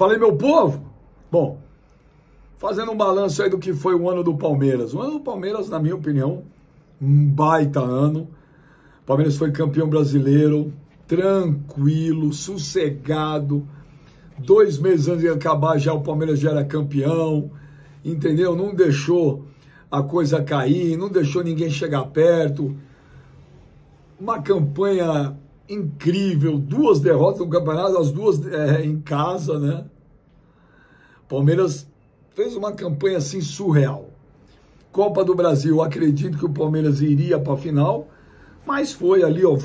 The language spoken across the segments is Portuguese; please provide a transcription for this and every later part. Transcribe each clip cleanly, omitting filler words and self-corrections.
Falei, meu povo? Bom, fazendo um balanço aí do que foi o ano do Palmeiras. O ano do Palmeiras, na minha opinião, um baita ano. O Palmeiras foi campeão brasileiro, tranquilo, sossegado. 2 meses antes de acabar, já o Palmeiras já era campeão, entendeu? Não deixou a coisa cair, não deixou ninguém chegar perto. Uma campanha incrível, 2 derrotas no campeonato, as 2 em casa, né? Palmeiras fez uma campanha assim surreal. Copa do Brasil, acredito que o Palmeiras iria para a final, mas foi ali, ó,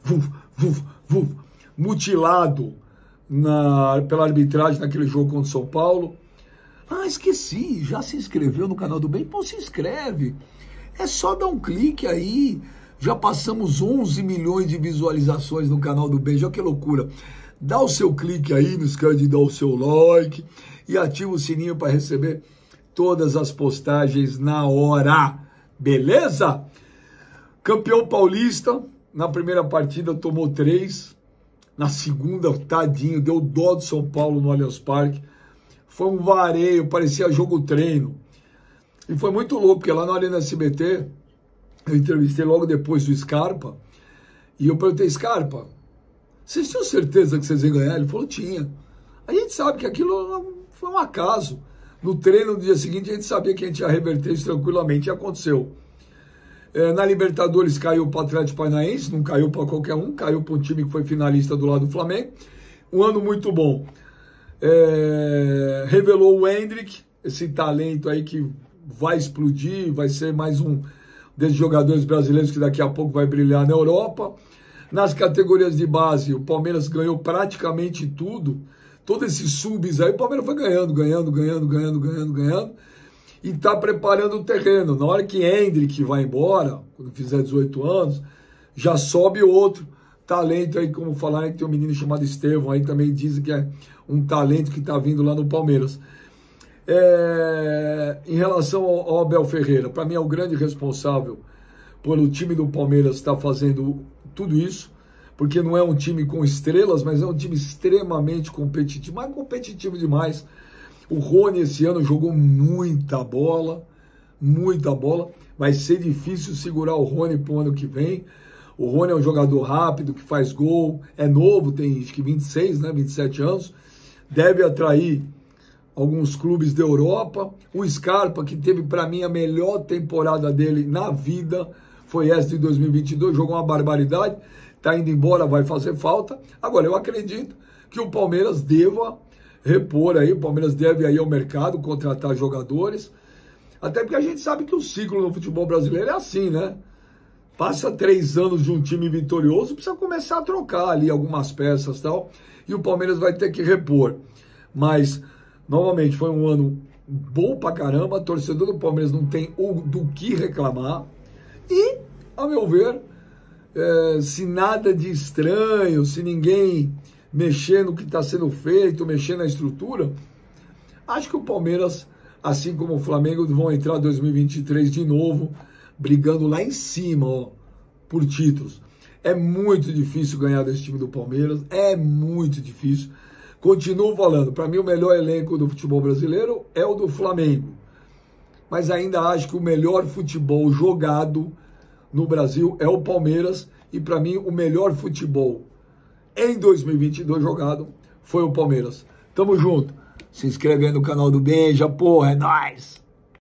mutilado pela arbitragem naquele jogo contra o São Paulo. Ah, esqueci, já se inscreveu no canal do Bem? Pô, se inscreve. É só dar um clique aí. Já passamos 11 milhões de visualizações no canal do Bem, já que loucura. Dá o seu clique aí, não esquece de dar o seu like e ativa o sininho para receber todas as postagens na hora, beleza? Campeão paulista, na primeira partida tomou 3, na segunda, tadinho, deu dó do São Paulo no Allianz Parque. Foi um vareio, parecia jogo treino. E foi muito louco, porque lá na Arena SBT, eu entrevistei logo depois do Scarpa, e eu perguntei, Scarpa, vocês tinham certeza que vocês iam ganhar? Ele falou, tinha. A gente sabe que aquilo foi um acaso. No treino, no dia seguinte, a gente sabia que a gente ia reverter isso tranquilamente, e aconteceu. Na Libertadores caiu para o Atlético Paranaense, não caiu para qualquer um, caiu para um time que foi finalista do lado do Flamengo. Um ano muito bom. Revelou o Endrick, esse talento aí que vai explodir, vai ser mais um desses jogadores brasileiros que daqui a pouco vai brilhar na Europa. Nas categorias de base, o Palmeiras ganhou praticamente tudo. Todos esses subs aí, o Palmeiras foi ganhando. E está preparando o terreno. Na hora que Endrick vai embora, quando fizer 18 anos, já sobe outro talento aí, como falaram que tem um menino chamado Estevão, aí também dizem que é um talento que está vindo lá no Palmeiras. Em relação ao Abel Ferreira, para mim é o grande responsável pelo time do Palmeiras estar fazendo tudo isso, porque não é um time com estrelas, mas é um time extremamente competitivo, mas competitivo demais. O Rony esse ano jogou muita bola, vai ser difícil segurar o Rony para o ano que vem. O Rony é um jogador rápido, que faz gol, é novo, tem acho que 26, 27 anos, deve atrair alguns clubes da Europa. O Scarpa, que teve para mim a melhor temporada dele na vida, foi essa de 2022, jogou uma barbaridade, tá indo embora, vai fazer falta. Agora, eu acredito que o Palmeiras deva repor aí, o Palmeiras deve ir ao mercado, contratar jogadores, até porque a gente sabe que o ciclo no futebol brasileiro é assim, né? Passa 3 anos de um time vitorioso, precisa começar a trocar ali algumas peças e tal, e o Palmeiras vai ter que repor. Mas, novamente, foi um ano bom pra caramba, torcedor do Palmeiras não tem do que reclamar, e, a meu ver, se nada de estranho, se ninguém mexer no que está sendo feito, mexer na estrutura, acho que o Palmeiras, assim como o Flamengo, vão entrar em 2023 de novo, brigando lá em cima, ó, por títulos. É muito difícil ganhar desse time do Palmeiras, é muito difícil. Continuo falando, para mim o melhor elenco do futebol brasileiro é o do Flamengo. Mas ainda acho que o melhor futebol jogado no Brasil é o Palmeiras. E para mim o melhor futebol em 2022 jogado foi o Palmeiras. Tamo junto. Se inscreve aí no canal do Beija, porra, é nóis!